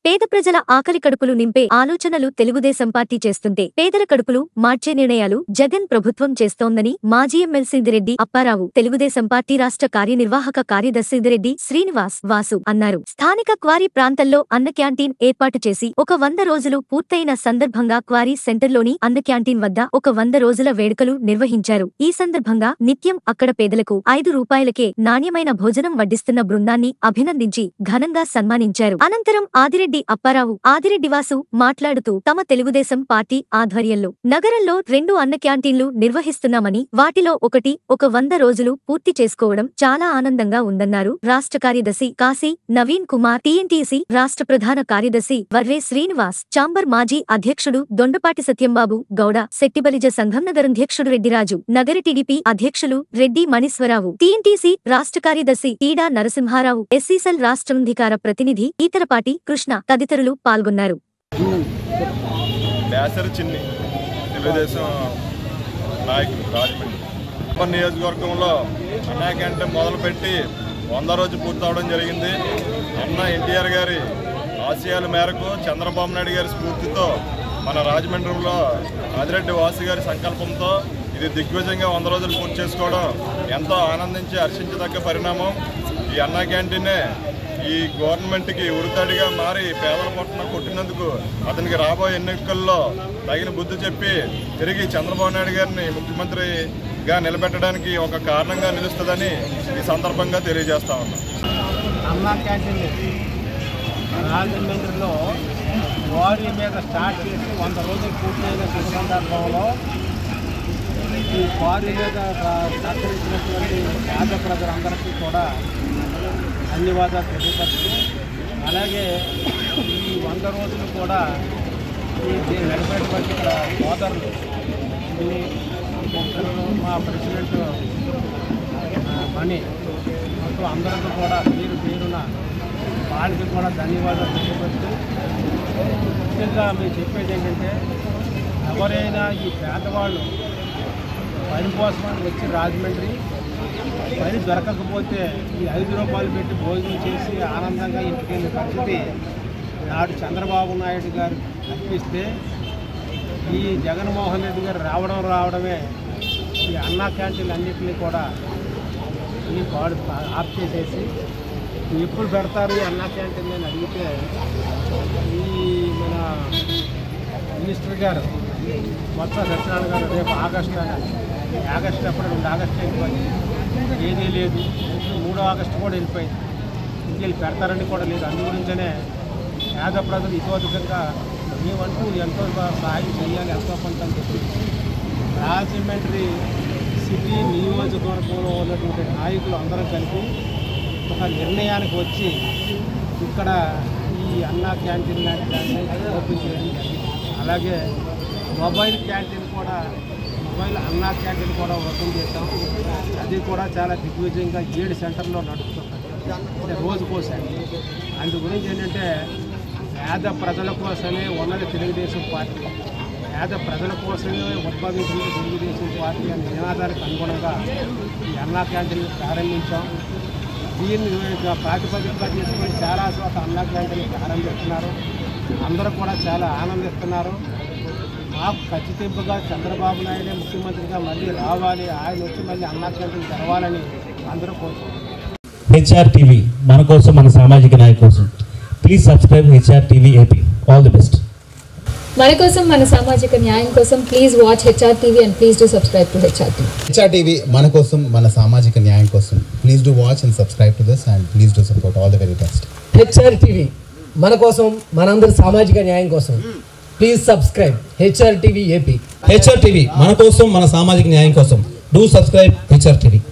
పేద ప్రజల ఆకలి కడుపులు నింపే ఆలోచనలు తెలుగుదేశం పార్టీ చేస్తుంటే పేదల కడుపులు మార్చే నిర్ణయాలు జగన్ ప్రభుత్వం చేస్తోందని మాజీ ఎమ్మెల్సీ సిద్దిరెడ్డి అప్పారావు తెలుగుదేశం పార్టీ రాష్ట్ర కార్యనిర్వాహక కార్యదర్శి సిద్దిరెడ్డి శ్రీనివాస్ వాసు అన్నారు. స్థానిక క్వారీ ప్రాంతంలో అన్న క్యాంటీన్ ఏర్పాటు చేసి ఒక 100 రోజులు పూర్తయిన సందర్భంగా క్వారీ సెంటర్లోని అన్న క్యాంటీన్ వద్ద ఒక 100 రోజుల వేడుకలు నిర్వహించారు. ఈ సందర్భంగా నిత్యం అక్కడ పేదలకు 5 రూపాయలకే నాణ్యమైన భోజనం వడ్డిస్తున్న బృందాన్ని అభినందించి ఘనంగా సన్మానించారు. అనంతరం ఆదిరెడ్డి అప్పారావు, ఆదిరెడ్డి వాసు మాట్లాడుతూ తమ తెలుగుదేశం పార్టీ ఆధ్వర్యంలో నగరంలో 2 అన్న క్యాంటీన్లు నిర్వహిస్తున్నామని, వాటిలో ఒకటి ఒక 100 రోజులు పూర్తి చేసుకోవడం చాలా ఆనందంగా ఉందన్నారు. రాష్ట్ర కార్యదర్శి కాశీ నవీన్ కుమార్, టీఎన్టీసీ రాష్ట్ర ప్రధాన కార్యదర్శి వర్రే శ్రీనివాస్, చాంబర్ మాజీ అధ్యక్షుడు దొండపాటి సత్యంబాబు గౌడ, శెట్టిబలిజ సంఘం నగరాధ్యక్షుడు రెడ్డిరాజు, నగర టీడీపీ అధ్యక్షులు రెడ్డి మణీశ్వరరావు, టీఎన్టీసీ రాష్ట్ర కార్యదర్శి ఈడా నరసింహారావు, ఎస్సీసెల్ రాష్ట్రాధికార ప్రతినిధి ఈతరపాటి కృష్ణ తదితరులు పాల్గొన్నారు. నియోజకవర్గంలో అన్నా క్యాంటీన్ మొదలుపెట్టి 100 రోజు పూర్తవడం జరిగింది. అన్న ఎన్టీఆర్ గారి ఆశయాల మేరకు, చంద్రబాబు నాయుడు గారి స్ఫూర్తితో, మన రాజమండ్రిలో ఆదిరెడ్డి వాసు గారి సంకల్పంతో ఇది దిగ్విజయంగా 100 రోజులు పూర్తి చేసుకోవడం ఎంతో ఆనందించి హర్షించదగ్గ పరిణామం. ఈ అన్నా క్యాంటీనే ఈ గవర్నమెంట్కి ఉరితాడిగా మారి పేదల పొట్టన కొట్టినందుకు అతనికి రాబోయే ఎన్నికల్లో తగిన బుద్ధి చెప్పి తిరిగి చంద్రబాబు నాయుడు గారిని ముఖ్యమంత్రిగా నిలబెట్టడానికి ఒక కారణంగా నిలుస్తుందని ఈ సందర్భంగా తెలియజేస్తా ఉన్నాం. అన్నా క్యాంటీన్ రాజమండ్రిలో వారి మీద స్టార్ట్ చేసి 100 రోజులు పూర్తయిన శుభ సందర్భంలో ఈ వారి మీద సహకరించినటువంటి పేద ప్రజలందరికీ కూడా ధన్యవాదాలు తెలియపరుస్తూ, అలాగే ఈ 100 రోజులు కూడా ఈ నడిపేటువంటి సోదరులు మా ప్రెసిడెంట్ మణి మొత్తం అందరికీ కూడా పేరున వాళ్ళకి కూడా ధన్యవాదాలు తెలియపరుస్తూ, ముఖ్యంగా మేము చెప్పేది ఏంటంటే, ఎవరైనా ఈ పేదవాళ్ళు పని కోసమని వచ్చి రాజమండ్రి పని దొరకకపోతే ఈ 5 రూపాయలు పెట్టి భోజనం చేసి ఆనందంగా ఇంటికి వెళ్ళే పరిస్థితి నాడు చంద్రబాబు నాయుడు గారు కల్పిస్తే, ఈ జగన్మోహన్ రెడ్డి గారు రావడమే ఈ అన్నా క్యాంటీన్లు అన్నింటినీ కూడా ఈ ఆఫ్ చేసేసి ఎప్పుడు పెడతారు ఈ అన్నా క్యాంటీన్ అని అడిగితే, ఈ మన మినిస్టర్ గారు మొత్తం సత్యనారాయణ గారు రేపు ఆగస్టు అప్పుడు 2 ఆగస్టు వెళ్ళిపోయింది, ఏదీ లేదు. 3 ఆగస్టు కూడా వెళ్ళిపోయింది, ఇంటికి పెడతారని కూడా లేదు. అందుగురించనే పేద ప్రజలు ఇతోధికంగా మేమంటూ ఎంతో సహాయం చేయాలి, ఎంతో కొంత అని చెప్పి రాజమండ్రి సిటీ నియోజకవర్గంలో ఉన్నటువంటి నాయకులు అందరం కలిపి ఒక నిర్ణయానికి వచ్చి ఇక్కడ ఈ అన్నా క్యాంటీన్ లాంటి దాన్ని ఓపెన్ చేయడం జరిగింది. అలాగే మొబైల్ అన్నా క్యాంటీన్ కూడా ఓపెన్ చేస్తాం. అది కూడా చాలా దిగ్విజయంగా 7 సెంటర్లో నడుస్తుంది, అంటే రోజుకోసారి. అందు గురించి ఏంటంటే, పేద ప్రజల కోసమే ఉన్నది తెలుగుదేశం పార్టీ, పేద ప్రజల కోసమే ఉద్భవించిన తెలుగుదేశం పార్టీ అనే నినాదానికి అనుగుణంగా ఈ అన్నా క్యాంటీన్ ప్రారంభించాం. దీన్ని ప్రాతిపదికగా తీసుకొని చాలా చోట అన్నా క్యాంటీన్ ప్రారంభిస్తున్నారు. అందరూ కూడా చాలా ఆనందిస్తున్నారు. మాకు ఖచ్చితంగా చంద్రబాబు నాయుడే ముఖ్యమంత్రిగా మళ్ళీ రావాలి, ఆయన వచ్చి మళ్ళీ అన్నా క్యాంటీన్ తెరవాలని అందరూ కోరుకుంటున్నారు. హెచ్ఆర్ టీవీ మన కోసం, మన సామాజిక న్యాయం కోసం. Please subscribe HR TV AP. All the best. మన కోసం, మన సామాజిక న్యాయం కోసం. Please watch HR TV and please do subscribe to HR TV. HR TV మన కోసం, మన సామాజిక న్యాయం కోసం. Please do watch and subscribe to this and please do support. All the very best. HR TV మన కోసం, మనందరి సామాజిక న్యాయం కోసం. Please subscribe HR TV AP. HR TV మన కోసం, మన సామాజిక న్యాయం కోసం. Do subscribe HR TV.